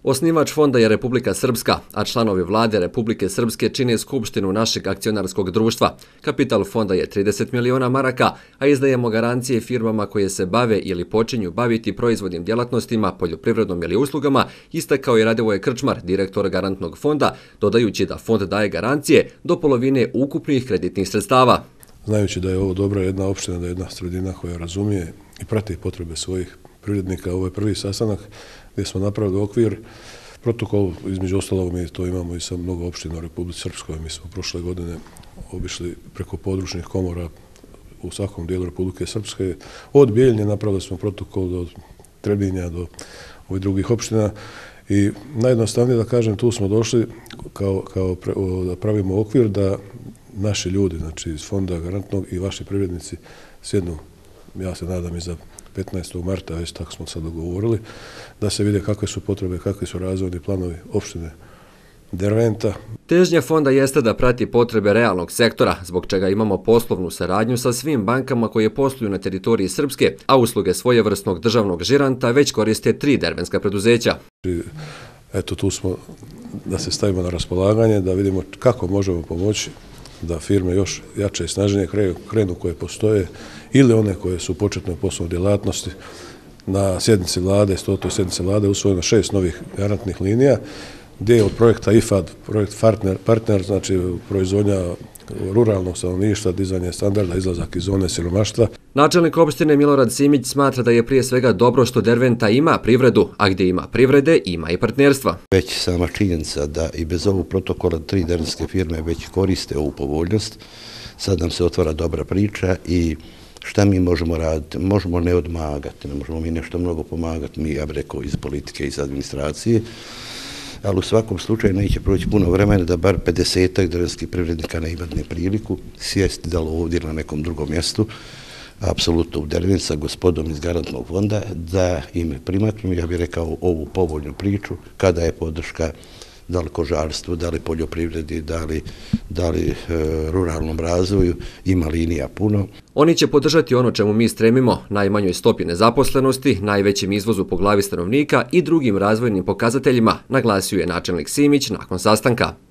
Osnivač fonda je Republika Srpska, a članovi vlade Republike Srpske čine skupštinu našeg akcionarskog društva. Kapital fonda je 30 miliona maraka, a izdajemo garancije firmama koje se bave ili počinju baviti proizvodnim djelatnostima, poljoprivrednom ili uslugama, istakao je Radivoje Krčmar, direktor garantnog fonda, dodajući da fond daje garancije do polovine ukupnih kreditnih sredstava. Znajući da je ovo dobra jedna opština, da je jedna sredina koja razumije i prati potrebe svojih privrednika, ovo je prvi sastanak gdje smo napravili okvir, protokol, između ostalog mi to imamo i sa mnogo opština u Republici Srpskoj. Mi smo prošle godine obišli preko područnih komora u svakom dijelu Republike Srpske. Od Bijeljne napravili smo protokol do Trebinja, do ovih drugih opština i najjednostavnije da kažem, tu smo došli da pravimo okvir da naši ljudi, znači iz fonda garantnog i vaši privrednici sjednu, ja se nadam i za 15. marta, već tako smo sad dogovorili, da se vide kakve su potrebe, kakvi su razvojni planovi opštine Derventa. Težnja fonda jeste da prati potrebe realnog sektora, zbog čega imamo poslovnu saradnju sa svim bankama koje posluju na teritoriji Srpske, a usluge svojevrsnog državnog žiranta već koriste 3 dervenska preduzeća. Eto, tu smo da se stavimo na raspolaganje, da vidimo kako možemo pomoći da firme još jače i snažnije krenu koje postoje ili one koje su u početnoj poslovnoj djelatnosti. Na sjednici vlade, 100. sjednici vlade, usvojeno 6 novih garantnih linija, gdje je od projekta IFAD, projekt partner, znači proizvodnja ruralnog stanovništva, dizanje standarda, izlazak iz zone siromaštva. Načelnik opštine Milorad Simić smatra da je prije svega dobro što Derventa ima privredu, a gdje ima privrede, ima i partnerstva. Već sama činjenica da i bez ovog protokola 3 dervenske firme već koriste ovu povoljnost, sad nam se otvara dobra priča i šta mi možemo raditi? Možemo ne odmagati, ne možemo mi nešto mnogo pomagati, mi, ja bih rekao, iz politike, iz administracije, ali u svakom slučaju neće proći puno vremena da bar 50 dervenskih privrednika ne imati priliku sjesti da li ovdje na nekom drugom mjestu, apsolutno u Derven sa gospodom iz garantnog fonda, da im primaknu, ja bih rekao, ovu povoljnu priču, kada je podrška da li kožarstvu, da li poljoprivredi, da li ruralnom razvoju, ima linija puno. Oni će podržati ono čemu mi stremimo, najmanjoj stopi nezaposlenosti, najvećem izvozu po glavi stanovnika i drugim razvojnim pokazateljima, naglasio je načelnik Simić nakon sastanka.